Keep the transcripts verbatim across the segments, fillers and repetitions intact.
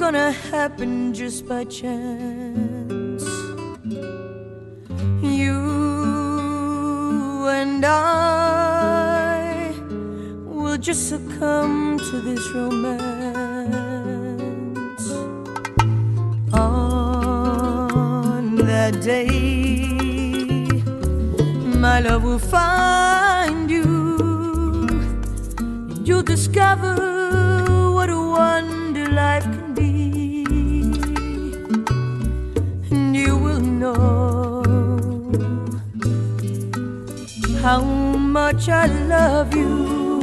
gonna happen just by chance. You and I will just succumb to this romance. On that day, my love will find you, and you'll discover what a wonder life can be. And you will know how much I love you.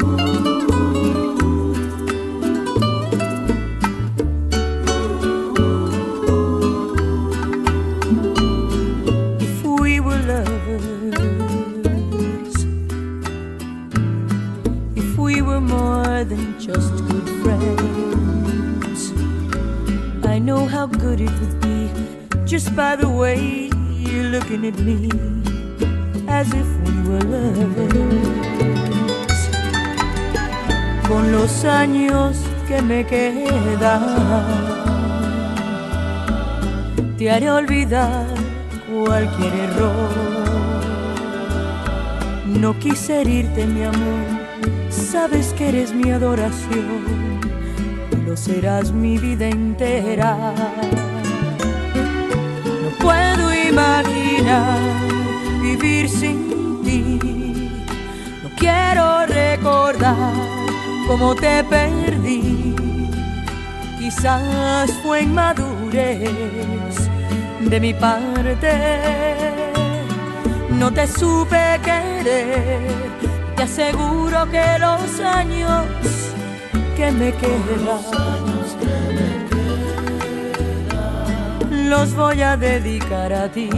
If we were lovers, if we were more than just good friends, I know how good it would be just by the way you're looking at me, as if we were lovers. Con los años que me quedan, te haré olvidar cualquier error. No quise herirte, mi amor, sabes que eres mi adoración y lo serás mi vida entera. No puedo imaginar vivir sin ti, no quiero recordar cómo te perdí. Quizás fue inmadurez de mi parte, no te supe querer. Te aseguro que los años que me quedan los voy a dedicar a ti,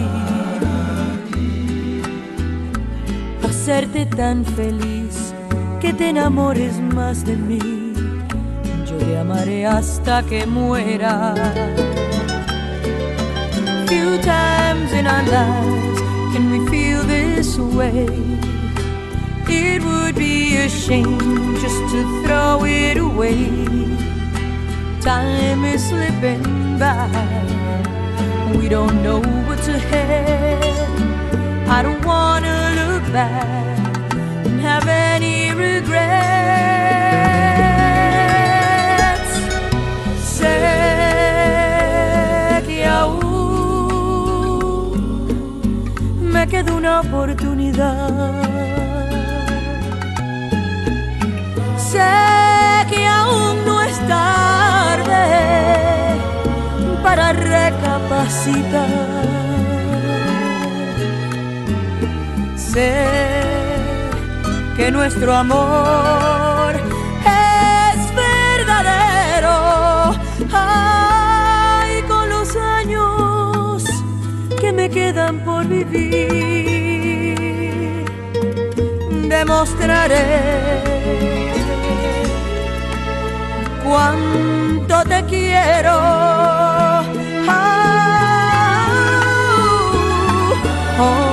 a hacerte tan feliz que te enamores más de mí. Yo te amaré hasta que muera. Few times in our lives can we feel this way. It would be a shame just to throw it away. Time is slipping by, we don't know what's ahead. I don't wanna look back and have any regrets. Sé que aún me queda una oportunidad. Sé que aún no es tarde para recapacitar. Sé que nuestro amor es verdadero. Ay, con los años que me quedan por vivir, demostraré cuánto te quiero. Oh, oh.